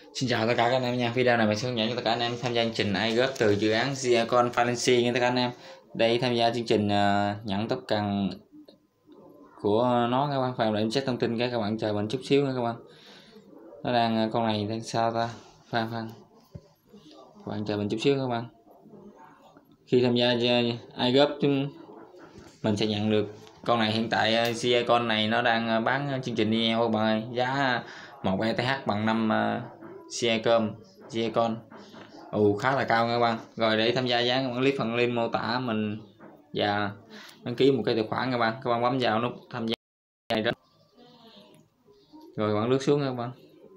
Xin chào tất cả các anh em nha. Video này mình sẽ hướng dẫn cho tất cả anh em tham gia chương trình iGop từ dự án Ziacon Finance nha tất cả anh em. Đây tham gia chương trình nhận token của nó các bạn. Phải để check thông tin các bạn chờ mình chút xíu nha các bạn. Nó đang con này đang sao ta? Khoan. Các bạn chờ mình chút xíu các bạn. Khi tham gia iGop mình sẽ nhận được con này. Hiện tại Ziacon này nó đang bán chương trình DL các bạn ơi. Giá 1 ETH bằng 5 Ziacon khá là cao nha các bạn. Rồi để tham gia dán click phần link mô tả mình và đăng ký một cái tài khoản các bạn bấm vào nút tham gia này đó, rồi bạn lướt xuống các bạn.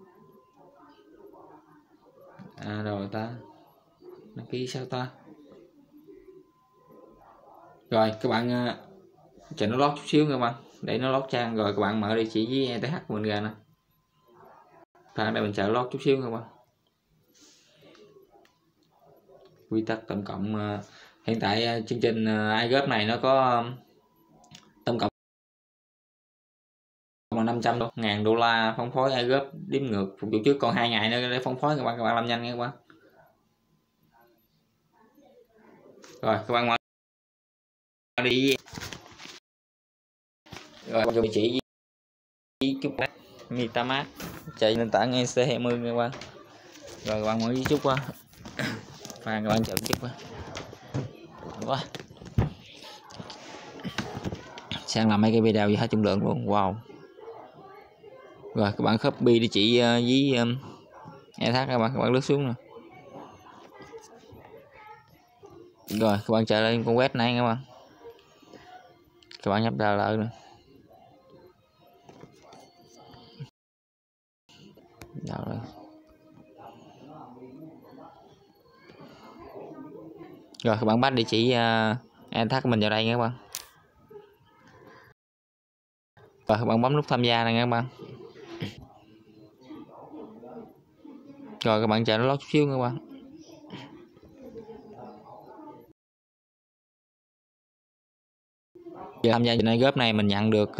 Rồi ta đăng ký sao ta, rồi các bạn chờ nó lót chút xíu các bạn, để nó lót trang rồi các bạn mở địa chỉ với ETH của mình ra nè. Đây mình chờ lót chút xíu các bạn. Quy tắc tổng cộng hiện tại chương trình iGop này nó có tổng cộng là 500.000 đô la phân phối iGop đếm ngược phục vụ trước, còn 2 ngày nữa để phân phối các bạn làm nhanh nha các bạn. Rồi các bạn mở đi, rồi địa chỉ với chút MetaMask chạy nền tảng EC20 các bạn. Rồi các bạn mở với chút qua và các bạn chọn chút qua sang làm mấy cái video gì hết trọng lượng luôn. Wow. Rồi các bạn copy địa chỉ với ETH các bạn lướt xuống nè. Rồi các bạn chạy lên con web này các bạn nhấp ra lại nữa. Rồi các bạn bắt địa chỉ ETH của mình vào đây nha các bạn. Rồi các bạn bấm nút tham gia này nha các bạn. Rồi các bạn chờ nó lót chút xíu các bạn. Giờ tham gia trên iGop này mình nhận được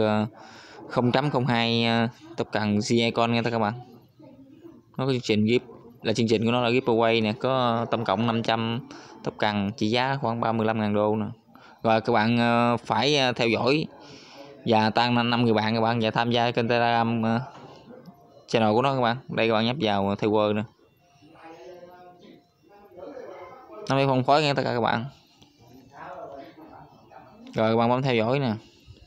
0.02 token Ziacon nha các bạn. Nó có chương trình gift là chương trình của nó là giveaway nè, có tổng cộng 500 token trị giá khoảng 35.000 đô nè. Rồi các bạn phải theo dõi và tăng 5 người bạn các bạn, và tham gia kênh Telegram channel của nó các bạn. Đây các bạn nhấp vào theo word nè, nó mới phân phối nghe tất cả các bạn. Rồi các bạn bấm theo dõi nè.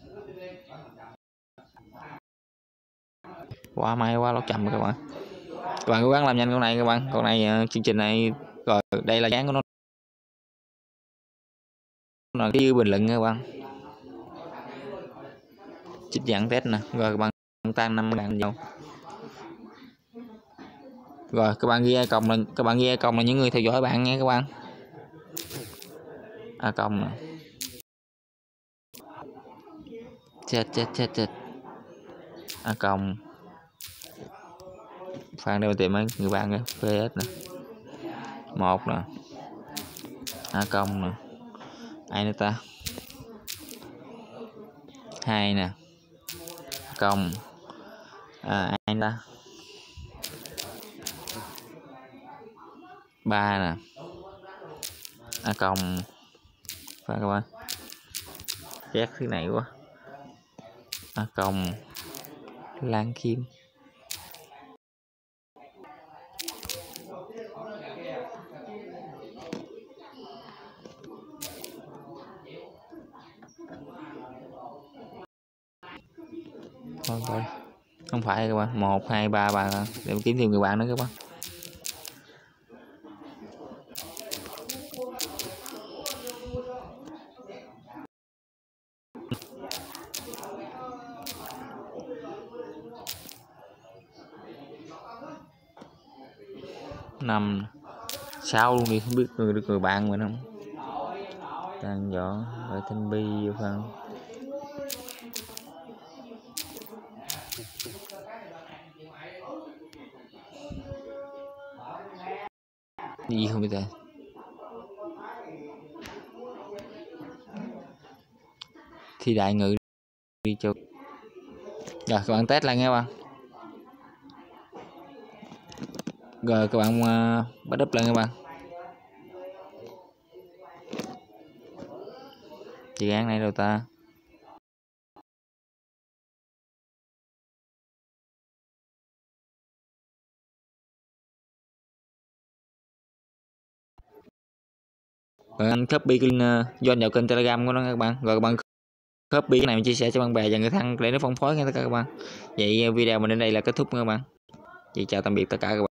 Quá may quá, lót chậm các bạn. Các bạn cố gắng làm nhanh con này các bạn. Con này chương trình này, rồi đây là dáng của nó là cái bình luận các bạn. Trích dẫn test nè. Rồi các bạn tăng 5.000 vô. Rồi các bạn ghi icon là những người theo dõi bạn nha các bạn. Icon nè. Chết. Icon. Phan đây mình tìm mấy người bạn kìa. PS nè. 1 nè. Icon nè. Ai nữa ta? 2 nè. Icon. Ai ta? 3 nè. Icon. Phải các bạn. Ghét thứ này quá. Icon. Lan Kim. Thôi. Không phải các bạn, 1 2 3 để kiếm thêm người bạn nữa các bạn. Năm 6 luôn đi, không biết được người bạn mình không. Tàn võ rồi thanh bi vô phần gì không biết rồi. Thì đại ngữ đi cho. Rồi các bạn test lại nghe các bạn. Rồi các bạn bắt đúp lên các bạn. Dự án này đâu ta? Rồi anh copy cái link join vào kênh Telegram của nó các bạn. Rồi các bạn copy cái này mình chia sẻ cho bạn bè và người thân để nó phân phối nha tất cả các bạn. Vậy video mình đến đây là kết thúc nha các bạn. Vậy chào tạm biệt tất cả các bạn.